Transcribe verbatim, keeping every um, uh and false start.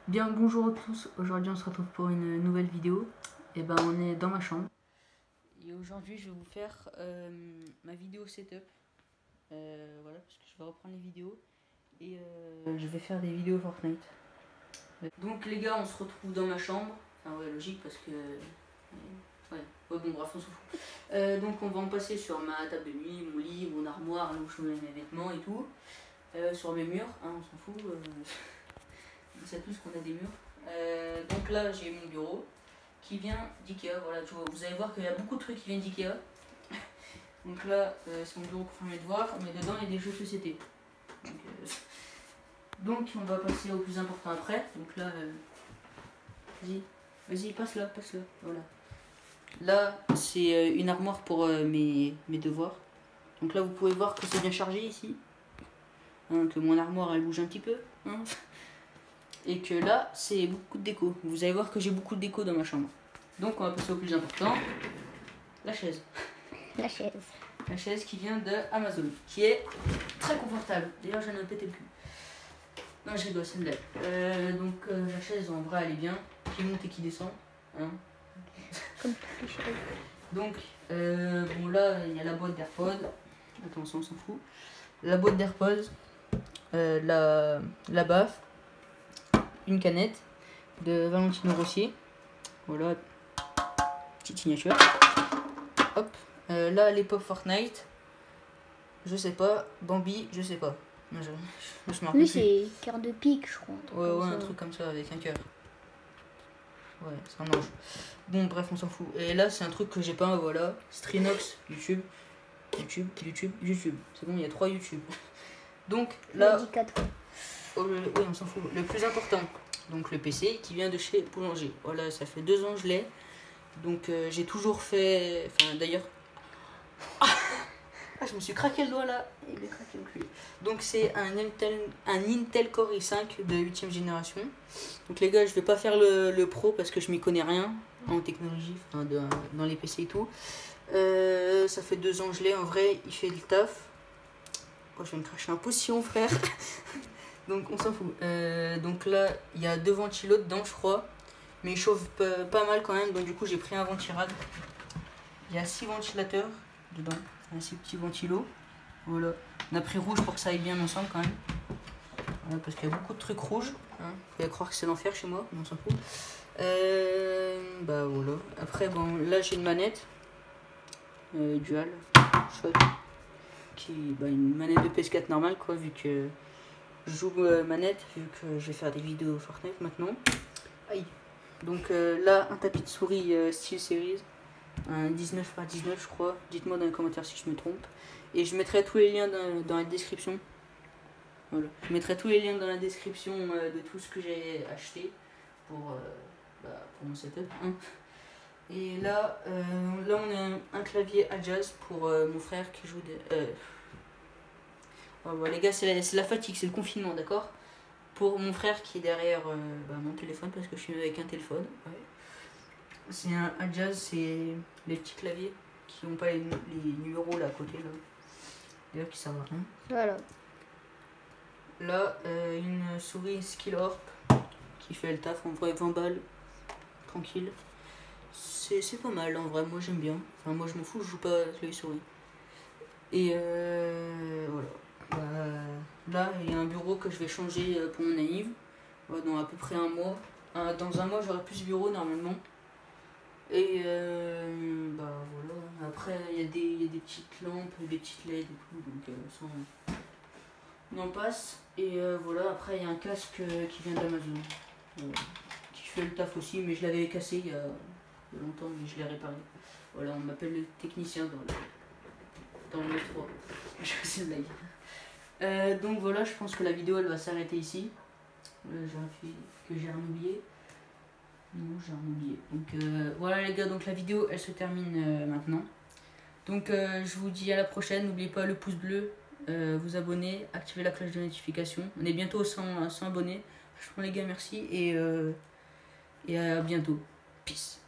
Bien, bonjour à tous, aujourd'hui on se retrouve pour une nouvelle vidéo. Et ben on est dans ma chambre. Et aujourd'hui je vais vous faire euh, ma vidéo setup. Euh, voilà, parce que je vais reprendre les vidéos. Et euh, je vais faire des vidéos Fortnite. Donc les gars, on se retrouve dans ma chambre. Enfin ouais, logique parce que... Ouais, ouais bon bref, on s'en fout. Euh, donc on va en passer sur ma table de nuit, mon lit, mon armoire, là où je mets mes vêtements et tout. Euh, sur mes murs, hein, on s'en fout. Euh... On sait tous qu'on a des murs. Euh, donc là j'ai mon bureau qui vient d'Ikea. Voilà, tu vois, vous allez voir qu'il y a beaucoup de trucs qui viennent d'Ikea. Donc là euh, c'est mon bureau pour faire mes devoirs, mais dedans il y a des jeux de société. Donc, euh, donc on va passer au plus important après. Donc là, euh, vas-y, vas-y, passe là, passe là. Voilà. Là c'est euh, une armoire pour euh, mes, mes devoirs. Donc là vous pouvez voir que c'est bien chargé ici. Hein, que mon armoire elle bouge un petit peu. Hein. Et que là, c'est beaucoup de déco. Vous allez voir que j'ai beaucoup de déco dans ma chambre. Donc on va passer au plus important, la chaise. La chaise. La chaise qui vient de Amazon, qui est très confortable. D'ailleurs, j'en ai pété le cul. Non, je rigole, c'est une blague. Euh, donc euh, la chaise, en vrai, elle est bien. Qui monte et qui descend. Hein. Comme toutes les chaises. Donc, euh, bon là, il y a la boîte d'AirPods. Attention, on s'en fout. La boîte d'AirPods. Euh, la, la baffe. Une canette de Valentino Rossi. Voilà, petite signature. Hop, euh, là les pop Fortnite. Je sais pas, Bambi, je sais pas. Je, je, je me rappelle Lui plus. c'est cœur de pique, je crois. Ouais, ouais, un truc comme ça avec un cœur. Ouais, c'est un ange. Bon, bref, on s'en fout. Et là, c'est un truc que j'ai pas, voilà. Strinox, YouTube, YouTube, YouTube, YouTube. C'est bon, il y a trois YouTube. Donc là, oh, le, oui, on s'en fout. Le plus important. Donc le P C qui vient de chez Boulanger. Voilà, ça fait deux ans que je l'ai. Donc euh, j'ai toujours fait... Enfin d'ailleurs... Ah, je me suis craqué le doigt là. Il est craqué le cul. Donc c'est un Intel, un Intel Core i cinq de huitième génération. Donc les gars, je vais pas faire le, le pro parce que je m'y connais rien en technologie, enfin, de, dans les P C et tout. Euh, ça fait deux ans que je l'ai. En vrai, il fait le taf. Oh, je vais me cracher un potion, frère. Donc on s'en fout. Euh, donc là, il y a deux ventilos dedans, je crois. Mais il chauffe pas, pas mal quand même. Donc du coup, j'ai pris un ventirad. Il y a six ventilateurs dedans. Un six petits ventilos. Voilà. On a pris rouge pour que ça aille bien ensemble quand même. Voilà, parce qu'il y a beaucoup de trucs rouges. Hein. Vous allez croire que c'est l'enfer chez moi. Mais on s'en fout. Euh, bah voilà. Après, bon, là j'ai une manette. Euh, dual. Shot. Qui, bah, une manette de P S quatre normale quoi, vu que je joue euh, manette, vu que je vais faire des vidéos Fortnite maintenant. Aïe. Donc euh, là, un tapis de souris euh, Steel Series, un dix-neuf par dix-neuf je crois. Dites-moi dans les commentaires si je me trompe. Et je mettrai tous les liens dans, dans la description. Voilà. Je mettrai tous les liens dans la description euh, de tout ce que j'ai acheté pour, euh, bah, pour mon setup. Hein. Et là, euh, là on a un, un clavier Adjust pour euh, mon frère qui joue des... Euh... Oh, bah, les gars, c'est la, la fatigue, c'est le confinement, d'accord? Pour mon frère qui est derrière euh, bah, mon téléphone, parce que je suis avec un téléphone. Ouais. C'est un Adjust, c'est les petits claviers qui n'ont pas les, les numéros là à côté. Là. D'ailleurs, qui servent à rien. Voilà. Là, euh, une souris Skillorp qui fait le taf, en vrai, vingt balles, tranquille. C'est pas mal, en vrai, moi j'aime bien. Enfin, moi je m'en fous, je joue pas clavier souris. Et euh, voilà. Bah, là, il y a un bureau que je vais changer pour mon anniv. Dans à peu près un mois. Dans un mois, j'aurai plus de bureau normalement. Et euh, bah voilà. Après, il y, y a des petites lampes, des petites L E D et tout. Donc, euh, sans... on en passe. Et euh, voilà. Après, il y a un casque qui vient d'Amazon. Euh, qui fait le taf aussi. Mais je l'avais cassé il y a longtemps, mais je l'ai réparé. Voilà, on m'appelle le technicien dans le, dans le métro. Je fais cette blague. Euh, donc voilà, je pense que la vidéo elle va s'arrêter ici. Euh, j'ai un fil que j'ai rien oublié. Non, j'ai rien oublié. Donc euh, voilà les gars, donc la vidéo elle se termine euh, maintenant. Donc euh, je vous dis à la prochaine. N'oubliez pas le pouce bleu, euh, vous abonner, activer la cloche de notification. On est bientôt cent, cent abonnés. Franchement les gars, merci et, euh, et à bientôt. Peace.